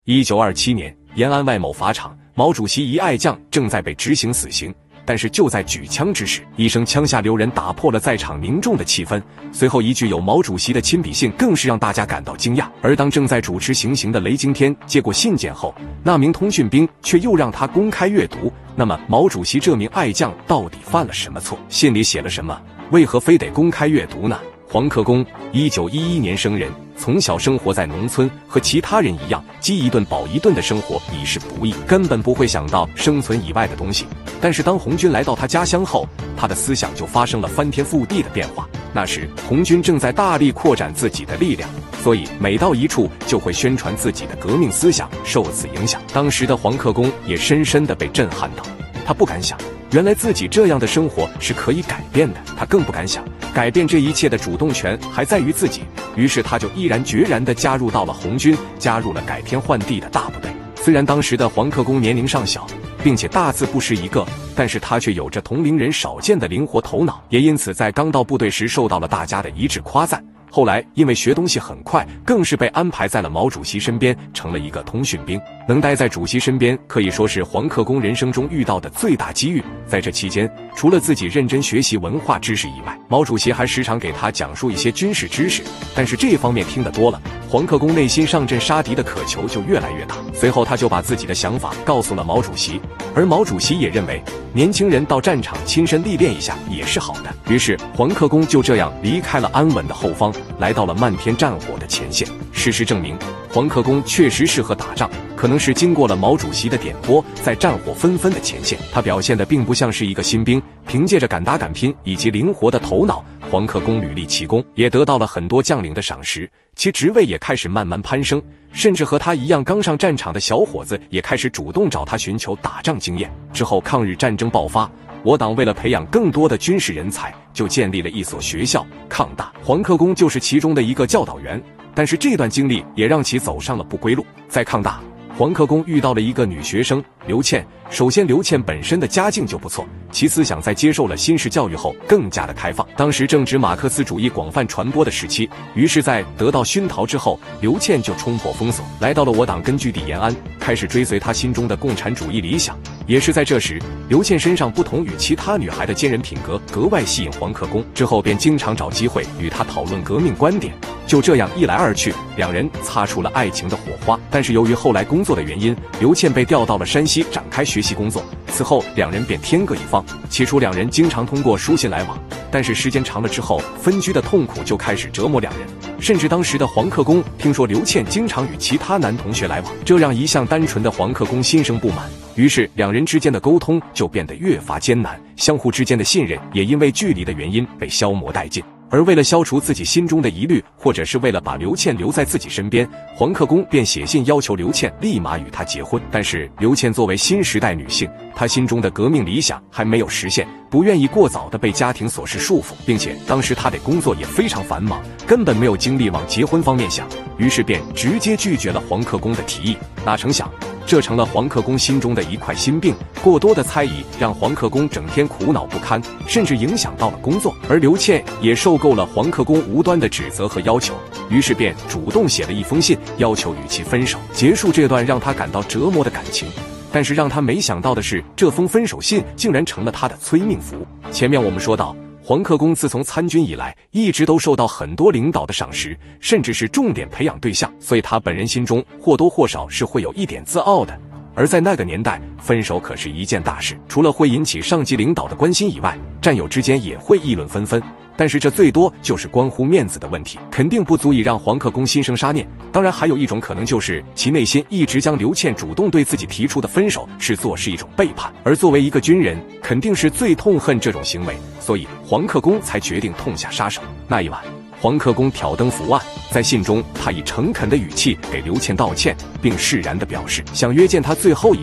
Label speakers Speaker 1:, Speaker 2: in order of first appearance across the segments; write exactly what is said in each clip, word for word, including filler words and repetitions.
Speaker 1: 一九二七年，延安外某法场，毛主席一爱将正在被执行死刑。但是就在举枪之时，一声枪下留人打破了在场凝重的气氛。随后一句有毛主席的亲笔信更是让大家感到惊讶。而当正在主持行刑的雷惊天接过信件后，那名通讯兵却又让他公开阅读。那么毛主席这名爱将到底犯了什么错？信里写了什么？为何非得公开阅读呢？黄克功，一九一一年生人，从小生活在农村，和其他人一样，饥一顿饱一顿的生活已是不易，根本不会想到生存以外的东西。但是当红军来到他家乡后，他的思想就发生了翻天覆地的变化。那时红军正在大力扩展自己的力量，所以每到一处就会宣传自己的革命思想，受此影响，当时的黄克功也深深地被震撼到。他不敢想，原来自己这样的生活是可以改变的，他更不敢想，改变这一切的主动权还在于自己。于是他就毅然决然地加入到了红军，加入了改天换地的大部队。虽然当时的黄克功年龄尚小，并且大字不识一个，但是他却有着同龄人少见的灵活头脑，也因此在刚到部队时受到了大家的一致夸赞。后来因为学东西很快，更是被安排在了毛主席身边，成了一个通讯兵。能待在主席身边，可以说是黄克功人生中遇到的最大机遇。在这期间，除了自己认真学习文化知识以外，毛主席还时常给他讲述一些军事知识。但是这方面听得多了，黄克功内心上阵杀敌的渴求就越来越大。随后他就把自己的想法告诉了毛主席，而毛主席也认为年轻人到战场亲身历练一下也是好的。于是黄克功就这样离开了安稳的后方，来到了漫天战火的前线。事实证明，黄克功确实适合打仗，可能是经过了毛主席的点拨，在战火纷纷的前线，他表现的并不像是一个新兵。凭借着敢打敢拼以及灵活的头脑，黄克功屡立奇功，也得到了很多将领的赏识，其职位也开始慢慢攀升，甚至和他一样刚上战场的小伙子也开始主动找他寻求打仗经验。之后抗日战争爆发，我党为了培养更多的军事人才，就建立了一所学校抗大，黄克功就是其中的一个教导员。但是这段经历也让其走上了不归路。在抗大，黄克功遇到了一个女学生刘倩。首先刘倩本身的家境就不错，其思想在接受了新式教育后更加的开放。当时正值马克思主义广泛传播的时期，于是在得到熏陶之后，刘倩就冲破封锁，来到了我党根据地延安，开始追随她心中的共产主义理想。也是在这时，刘倩身上不同于其他女孩的坚韧品格格外吸引黄克功，之后便经常找机会与她讨论革命观点。就这样一来二去，两人擦出了爱情的火花。但是由于后来工作的原因，刘倩被调到了山西展开学习工作，此后两人便天各一方。起初两人经常通过书信来往，但是时间长了之后，分居的痛苦就开始折磨两人。甚至当时的黄克功听说刘倩经常与其他男同学来往，这让一向单纯的黄克功心生不满，于是两人之间的沟通就变得越发艰难，相互之间的信任也因为距离的原因被消磨殆尽。而为了消除自己心中的疑虑，或者是为了把刘倩留在自己身边，黄克功便写信要求刘倩立马与他结婚。但是刘倩作为新时代女性，她心中的革命理想还没有实现，不愿意过早的被家庭琐事束缚，并且当时她的工作也非常繁忙，根本没有精力往结婚方面想，于是便直接拒绝了黄克功的提议。哪成想这成了黄克功心中的一块心病，过多的猜疑让黄克功整天苦恼不堪，甚至影响到了工作。而刘倩也受够了黄克功无端的指责和要求，于是便主动写了一封信，要求与其分手，结束这段让他感到折磨的感情。但是让他没想到的是，这封分手信竟然成了他的催命符。前面我们说到，黄克功自从参军以来，一直都受到很多领导的赏识，甚至是重点培养对象，所以他本人心中或多或少是会有一点自傲的。而在那个年代，分手可是一件大事，除了会引起上级领导的关心以外，战友之间也会议论纷纷。但是这最多就是关乎面子的问题，肯定不足以让黄克功心生杀念。当然还有一种可能，就是其内心一直将刘倩主动对自己提出的分手视作是一种背叛，而作为一个军人，肯定是最痛恨这种行为，所以黄克功才决定痛下杀手。那一晚，黄克功挑灯伏案，在信中他以诚恳的语气给刘倩道歉，并释然地表示想约见她最后一面。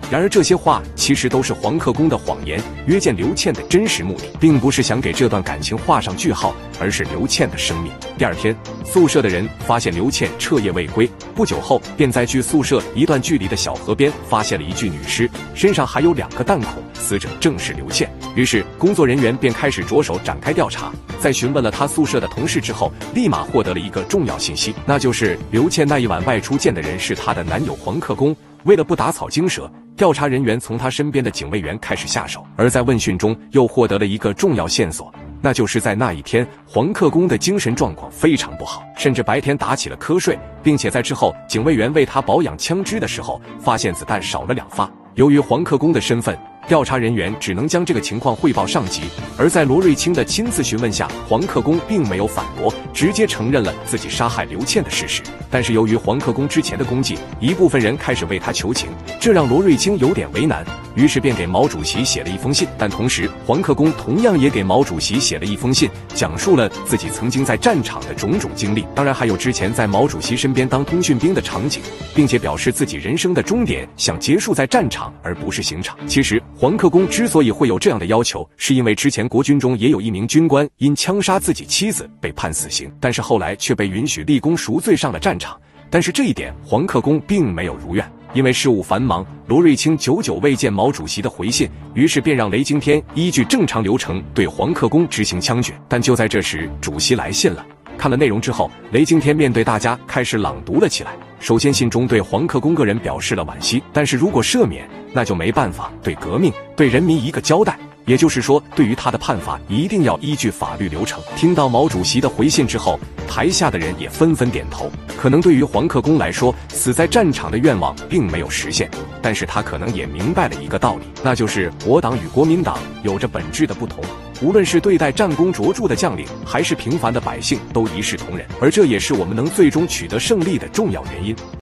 Speaker 1: 然而这些话其实都是黄克公的谎言，约见刘倩的真实目的，并不是想给这段感情画上句号，而是刘倩的生命。第二天，宿舍的人发现刘倩彻夜未归，不久后便在距宿舍一段距离的小河边发现了一具女尸，身上还有两个弹孔，死者正是刘倩。于是工作人员便开始着手展开调查，在询问了他宿舍的同事之后，立马获得了一个重要信息，那就是刘倩那一晚外出见的人是她的男友黄克公。为了不打草惊蛇，调查人员从他身边的警卫员开始下手，而在问讯中又获得了一个重要线索，那就是在那一天黄克公的精神状况非常不好，甚至白天打起了瞌睡，并且在之后警卫员为他保养枪支的时候发现子弹少了两发。由于黄克公的身份，调查人员只能将这个情况汇报上级，而在罗瑞卿的亲自询问下，黄克公并没有反驳，直接承认了自己杀害刘倩的事实。但是由于黄克公之前的功绩，一部分人开始为他求情，这让罗瑞卿有点为难，于是便给毛主席写了一封信。但同时黄克公同样也给毛主席写了一封信，讲述了自己曾经在战场的种种经历，当然还有之前在毛主席身边当通讯兵的场景，并且表示自己人生的终点想结束在战场而不是刑场。其实黄克公之所以会有这样的要求，是因为之前国军中也有一名军官因枪杀自己妻子被判死刑，但是后来却被允许立功赎罪上了战场。但是这一点黄克公并没有如愿，因为事务繁忙，罗瑞卿久久未见毛主席的回信，于是便让雷惊天依据正常流程对黄克公执行枪决。但就在这时，主席来信了。看了内容之后，雷惊天面对大家开始朗读了起来。首先，信中对黄克公个人表示了惋惜，但是如果赦免，那就没办法对革命、对人民一个交代。也就是说，对于他的判罚一定要依据法律流程。听到毛主席的回信之后，台下的人也纷纷点头。可能对于黄克公来说，死在战场的愿望并没有实现，但是他可能也明白了一个道理，那就是我党与国民党有着本质的不同，无论是对待战功卓著的将领，还是平凡的百姓，都一视同仁，而这也是我们能最终取得胜利的重要原因。